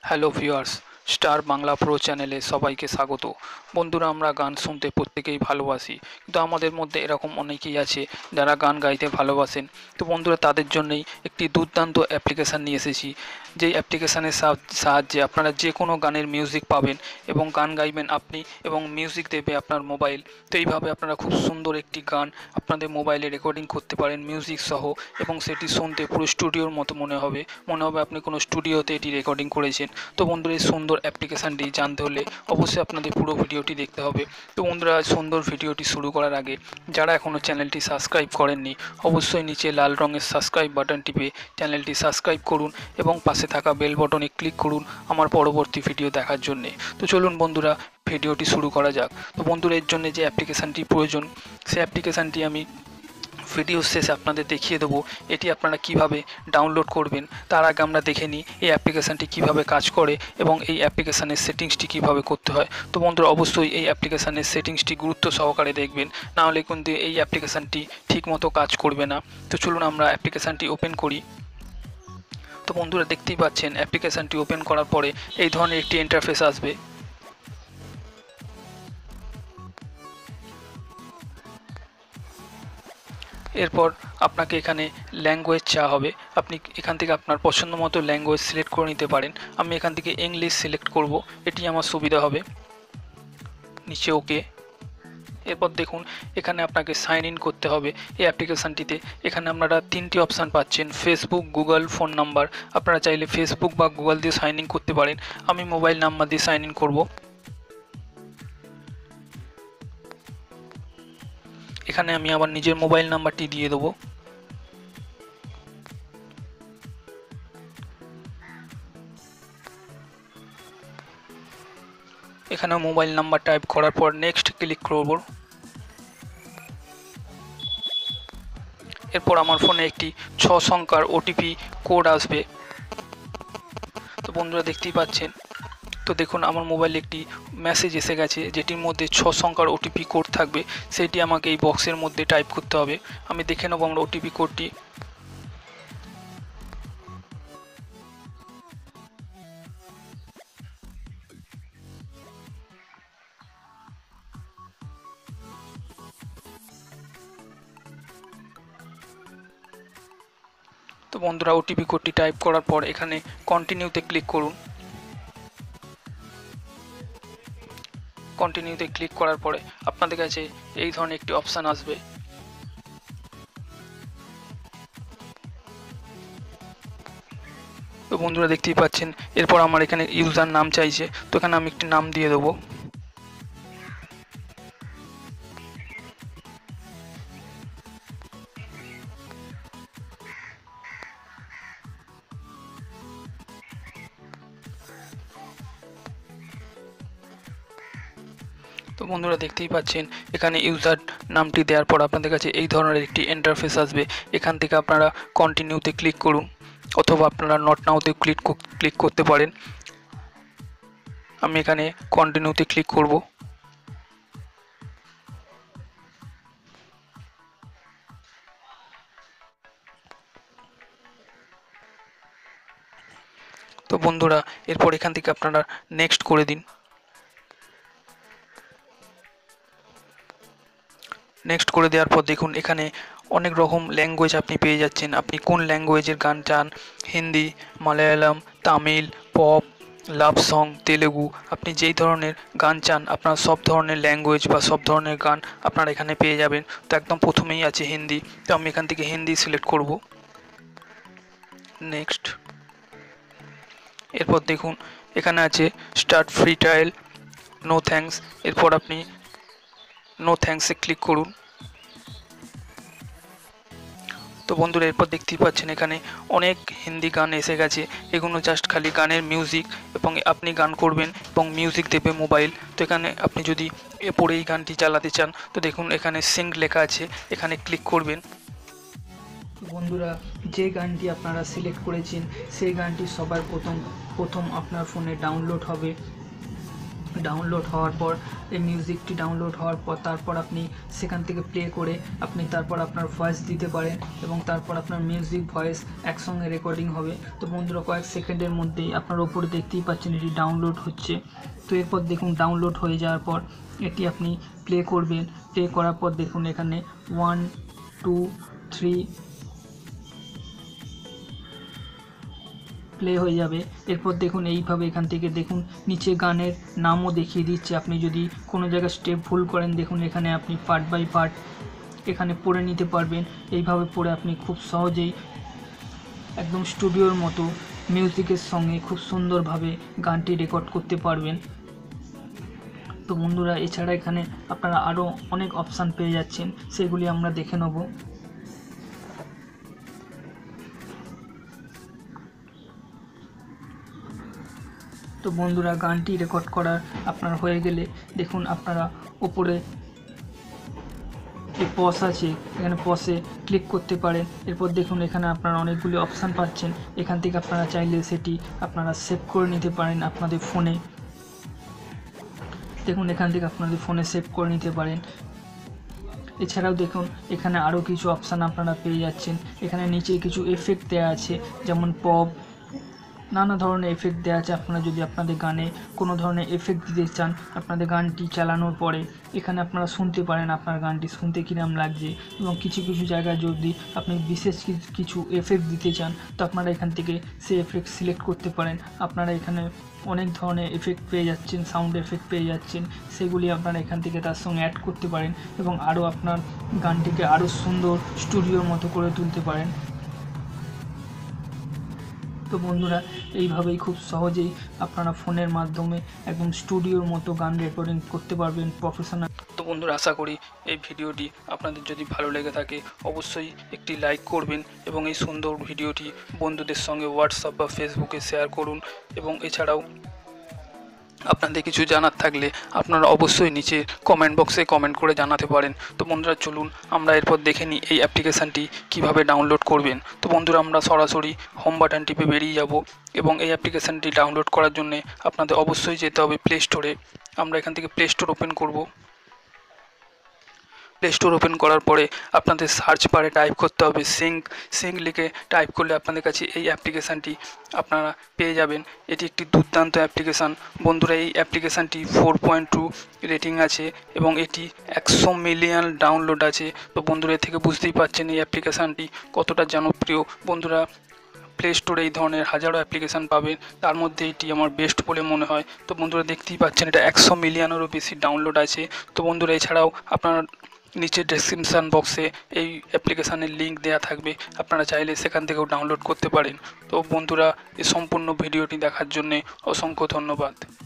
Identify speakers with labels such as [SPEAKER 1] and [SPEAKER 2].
[SPEAKER 1] Hello viewers, star Bangla pro চ্যানেলে সবাইকে স্বাগত। বন্ধুরা, আমরা গান শুনতে প্রত্যেকেই ভালোবাসি, কিন্তু আমাদের মধ্যে এরকম অনেকেই আছে যারা গান গাইতে ভালোবাসেন। তো বন্ধুরা, তাদের জন্যই একটি দুর্দান্ত অ্যাপ্লিকেশান নিয়ে এসেছি। যেই অ্যাপ্লিকেশানের সাহায্যে আপনারা যে কোনো গানের মিউজিক পাবেন এবং গান গাইবেন আপনি, এবং মিউজিক দেবে আপনার মোবাইল। তো এইভাবে আপনারা খুব সুন্দর একটি গান আপনাদের মোবাইলে রেকর্ডিং করতে পারেন মিউজিক সহ, এবং সেটি শুনতে পুরো স্টুডিওর মতো মনে হবে আপনি কোনো স্টুডিওতে এটি রেকর্ডিং করেছেন। তো বন্ধুরা, এই সুন্দর অ্যাপ্লিকেশানটি জানতে হলে অবশ্যই আপনাদের পুরো ভিডিওটি দেখতে হবে। তো বন্ধুরা, সুন্দর ভিডিওটি শুরু করার আগে যারা এখনও চ্যানেলটি সাবস্ক্রাইব করেননি, অবশ্যই নিচে লাল রঙের সাবস্ক্রাইব বাটন টিপে চ্যানেলটি সাবস্ক্রাইব করুন এবং পাশে থাকা বেল বটনে ক্লিক করুন আমার পরবর্তী ভিডিও দেখার জন্যে। তো চলুন বন্ধুরা, ভিডিওটি শুরু করা যাক। তো বন্ধুরা, এর জন্য যে অ্যাপ্লিকেশানটি প্রয়োজন, সেই অ্যাপ্লিকেশানটি আমি ভিডিও শেষে আপনাদের দেখিয়ে দেবো। এটি আপনারা কিভাবে ডাউনলোড করবেন তার আগে আমরা দেখে নিই এই অ্যাপ্লিকেশানটি কিভাবে কাজ করে এবং এই অ্যাপ্লিকেশানের সেটিংসটি কিভাবে করতে হয়। তো বন্ধুরা, অবশ্যই এই অ্যাপ্লিকেশানের সেটিংসটি গুরুত্ব সহকারে দেখবেন, নাহলে কিন্তু এই অ্যাপ্লিকেশানটি ঠিকমতো কাজ করবে না। তো চলুন আমরা অ্যাপ্লিকেশানটি ওপেন করি। তো বন্ধুরা, দেখতেই পাচ্ছেন অ্যাপ্লিকেশানটি ওপেন করার পরে এই ধরনের একটি ইন্টারফেস আসবে। এরপর আপনাকে এখানে ল্যাঙ্গুয়েজ চাওয়া হবে। আপনি এখান থেকে আপনার পছন্দ মতো ল্যাঙ্গুয়েজ সিলেক্ট করে নিতে পারেন। আমি এখান থেকে ইংলিশ সিলেক্ট করব, এটি আমার সুবিধা হবে। নিচে ওকে। এরপর দেখুন এখানে আপনাকে সাইন ইন করতে হবে এই অ্যাপ্লিকেশানটিতে। এখানে আপনারা তিনটি অপশান পাচ্ছেন: ফেসবুক, গুগল, ফোন নাম্বার। আপনারা চাইলে ফেসবুক বা গুগল দিয়ে সাইন ইন করতে পারেন। আমি মোবাইল নাম্বার দিয়ে সাইন ইন করব। এখানে আমি আবার নিজের মোবাইল নাম্বারটি দিয়ে দেবো। এখানে মোবাইল নাম্বার টাইপ করার পর নেক্সট ক্লিক করব। এরপর আমার ফোনে একটি 6 সংখ্যার ওটিপি কোড আসবে। তো বন্ধুরা, দেখতেই পাচ্ছেন। তো দেখুন আমার মোবাইলে একটি মেসেজ এসে গেছে, যেটির মধ্যে 6 সংখ্যার ওটিপি কোড থাকবে। সেটি আমাকে এই বক্সের মধ্যে টাইপ করতে হবে। আমি দেখে নেব আমরা ওটিপি কোডটি। তো বন্ধুরা, ওটিপি কোডটি টাইপ করার পর এখানে কন্টিনিউতে ক্লিক করুন। কন্টিনিউতে ক্লিক করার পরে আপনাদের কাছে এই ধরনের একটি অপশান আসবে। তো বন্ধুরা, দেখতেই পাচ্ছেন এরপর আমার এখানে ইউজার নাম চাইছে। তো এখানে আমি একটি নাম দিয়ে দেবো। তো বন্ধুরা, দেখতেই পাচ্ছেন এখানে ইউজার নামটি দেওয়ার পর আপনাদের কাছে এই ধরনের একটি ইন্টারফেস আসবে। এখান থেকে আপনারা কন্টিনিউতে ক্লিক করুন, অথবা আপনারা নট নাওতে ক্লিক করতে পারেন। আমি এখানে কন্টিনিউতে ক্লিক করব। তো বন্ধুরা, এরপর এখান থেকে আপনারা নেক্সট করে দিন। নেক্সট করে দেওয়ার পর দেখুন এখানে অনেক রকম ল্যাঙ্গুয়েজ আপনি পেয়ে যাচ্ছেন। আপনি কোন ল্যাঙ্গুয়েজের গান চান, Hindi, Malayalam, Tamil, pop, love song, Telugu, আপনি যেই ধরনের গান চান আপনার সব ধরনের ল্যাঙ্গুয়েজ বা সব ধরনের গান আপনারা এখানে পেয়ে যাবেন। তো একদম প্রথমেই আছে হিন্দি, তো আমি এখান থেকে হিন্দি সিলেক্ট করব। নেক্সট। এরপর দেখুন এখানে আছে start free trial, no thanks. এরপর আপনি নো থ্যাঙ্কসে ক্লিক করুন। তো বন্ধুরা, এরপর দেখতেই পাচ্ছেন এখানে অনেক হিন্দি গান এসে গেছে। এগুলো জাস্ট খালি গানের মিউজিক, এবং আপনি গান করবেন এবং মিউজিক দেবে মোবাইল। তো এখানে আপনি যদি এরপরে এই গানটি চালাতে চান, তো দেখুন এখানে সিং লেখা আছে, এখানে ক্লিক করবেন। বন্ধুরা, যে গানটি আপনারা সিলেক্ট করেছেন সেই গানটি সবার প্রথম আপনার ফোনে ডাউনলোড হবে। ডাউনলোড হওয়ার পর এই মিউজিকটি ডাউনলোড হওয়ার পর তারপর আপনি সেখান থেকে প্লে করে আপনি তারপর আপনার ভয়েস দিতে পারেন এবং তারপর আপনার মিউজিক ভয়েস একসঙ্গে রেকর্ডিং হবে। তো বন্ধুরা কয়েক সেকেন্ডের মধ্যেই আপনার ওপরে দেখতেই পাচ্ছেন এটি ডাউনলোড হচ্ছে। তো এরপর দেখুন ডাউনলোড হয়ে যাওয়ার পর এটি আপনি প্লে করবেন। প্লে করার পর দেখুন এখানে 1 2 3 প্লে হয়ে যাবে। এরপর দেখুন এইভাবে এখান থেকে দেখুন নিচে গানের নামও দেখিয়ে দিচ্ছে। আপনি যদি কোনো জায়গায় স্টেপ ভুল করেন দেখুন এখানে আপনি পার্ট বাই পার্ট এখানে পড়ে নিতে পারবেন। এইভাবে পড়ে আপনি খুব সহজেই একদম স্টুডিওর মতো মিউজিকের সঙ্গে খুব সুন্দরভাবে গানটি রেকর্ড করতে পারবেন। তো বন্ধুরা এছাড়া এখানে আপনারা আরও অনেক অপশান পেয়ে যাচ্ছেন, সেগুলি আমরা দেখে নেব। তো বন্ধুরা গানটি রেকর্ড করার আপনার হয়ে গেলে দেখুন আপনারা ওপরে যে পজ আছে এখানে পজে ক্লিক করতে পারেন। এরপর দেখুন এখানে আপনারা অনেকগুলি অপশান পাচ্ছেন। এখান থেকে আপনারা চাইলে সেটি আপনারা সেভ করে নিতে পারেন আপনাদের ফোনে। দেখুন এখান থেকে আপনাদের ফোনে সেভ করে নিতে পারেন। এছাড়াও দেখুন এখানে আরও কিছু অপশান আপনারা পেয়ে যাচ্ছেন। এখানে নিচে কিছু এফেক্ট দেওয়া আছে, যেমন পপ, নানা ধরনের এফেক্ট দেওয়া আছে। আপনারা যদি আপনাদের গানে কোনো ধরনের এফেক্ট দিতে চান আপনাদের গানটি চালানোর পরে এখানে আপনারা শুনতে পারেন আপনার গানটি শুনতে কীরকম লাগছে। এবং কিছু কিছু জায়গায় যদি আপনি বিশেষ কিছু এফেক্ট দিতে চান তো আপনারা এখান থেকে সেই এফেক্ট সিলেক্ট করতে পারেন। আপনারা এখানে অনেক ধরনের এফেক্ট পেয়ে যাচ্ছেন, সাউন্ড এফেক্ট পেয়ে যাচ্ছেন, সেগুলি আপনারা এখান থেকে তার সঙ্গে অ্যাড করতে পারেন এবং আরও আপনার গানটিকে আরও সুন্দর স্টুডিওর মতো করে তুলতে পারেন। তো বন্ধুরা এইভাবেই খুব সহজেই আপনারা ফোনের মাধ্যমে একদম স্টুডিওর মতো গান রেকর্ডিং করতে পারবেন প্রফেশনাল। তো বন্ধুরা আশা করি এই ভিডিওটি আপনাদের যদি ভালো লেগে থাকে অবশ্যই একটি লাইক করবেন এবং এই সুন্দর ভিডিওটি বন্ধুদের সঙ্গে হোয়াটসঅ্যাপ বা ফেসবুকে শেয়ার করুন। এবং এছাড়াও আপনাদের কিছু জানার থাকলে আপনারা অবশ্যই নিচে কমেন্ট বক্সে কমেন্ট করে জানাতে পারেন। তো বন্ধুরা চলুন আমরা এরপর দেখে নিই এই অ্যাপ্লিকেশানটি কিভাবে ডাউনলোড করবেন। তো বন্ধুরা আমরা সরাসরি হোম বাটন টিপে বেরিয়ে যাব এবং এই অ্যাপ্লিকেশানটি ডাউনলোড করার জন্য আপনাদের অবশ্যই যেতে হবে প্লে স্টোরে। আমরা এখান থেকে প্লে স্টোর ওপেন করব। প্লে স্টোর ওপেন করার পরে আপনাদের সার্চ বারে টাইপ করতে হবে সিঙ্ক লিখে টাইপ করলে আপনাদের কাছে এই অ্যাপ্লিকেশানটি আপনারা পেয়ে যাবেন। এটি একটি দুর্দান্ত অ্যাপ্লিকেশান। বন্ধুরা এই অ্যাপ্লিকেশানটি 4.2 রেটিং আছে এবং এটি 100 মিলিয়ন ডাউনলোড আছে। তো বন্ধুরা এর থেকে বুঝতেই পারছেন এই অ্যাপ্লিকেশানটি কতটা জনপ্রিয়। বন্ধুরা প্লে স্টোরে এই ধরনের হাজারো অ্যাপ্লিকেশান পাবেন, তার মধ্যে এটি আমার বেস্ট বলে মনে হয়। তো বন্ধুরা দেখতেই পাচ্ছেন এটা 100 মিলিয়নেরও বেশি ডাউনলোড আছে। তো বন্ধুরা এছাড়াও আপনারা নিচে ডেসক্রিপশান বক্সে এই অ্যাপ্লিকেশানের লিঙ্ক দেওয়া থাকবে, আপনারা চাইলে সেখান থেকেও ডাউনলোড করতে পারেন। তো বন্ধুরা এই সম্পূর্ণ ভিডিওটি দেখার জন্যে অসংখ্য ধন্যবাদ।